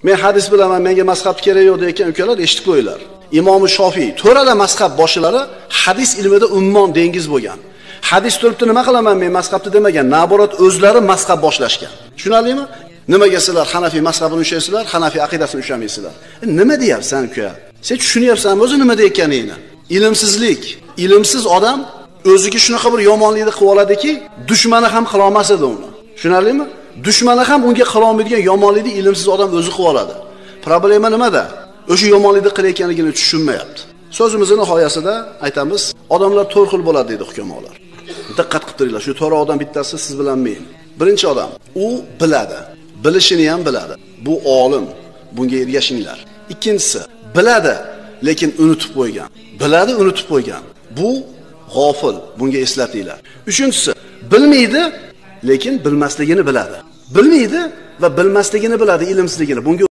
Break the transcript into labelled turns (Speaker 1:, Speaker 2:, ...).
Speaker 1: Men hadis bilaman, menga mazhab kerak yo'q degan ukalar eshitib qo'yinglar. Imom Shofiy, to'rala mazhab boshchilari hadis ilmida ummon dengiz bo'lgan. Hadis turibdi nima qilaman men mazhabni demagan, naborat o'zlari mazhab boshlashgan. Tushunarlimi? Nimaga sizlar Hanafiy mazhabini ushlaysizlar, Hanafiy aqidasini ushlamaysizlar? Nima deyapsan uka? Sen tushunyapsanmi o'zi nima deyotganingni? Ilmsizlik. Ilmsiz odam o'ziga shunaqa bir yomonlikni qilib oladiki, dushmani ham qila olmas edi uni. Tushunarlimi? Dushmani ham unga qila olmaydigan yomonlikni ilmsiz odam o'zi qilib oladi. Problema nimada? O'sha yomonlikni qilayotganligini tushunmayapti. So'zimizning nihoyasida aytamiz, odamlar to'rt xil bo'ladi deydi hukumolar. Diqqat qilib turinglar, shu to'rt odam bittasi siz bilan men. Birinchi odam, u biladi, bilishini ham biladi. Bu olim, bunga ergashinglar. Ikkinchisi, biladi, lekin unutib qo'ygan. Biladi, unutib qo'ygan. Bu g'ofil, bunga eslatinglar. Uchinchisi, bilmaydi, lekin bilmasligini biladi. Bilmaydi va bilmasligini biladi, ilmsizligini. Bunga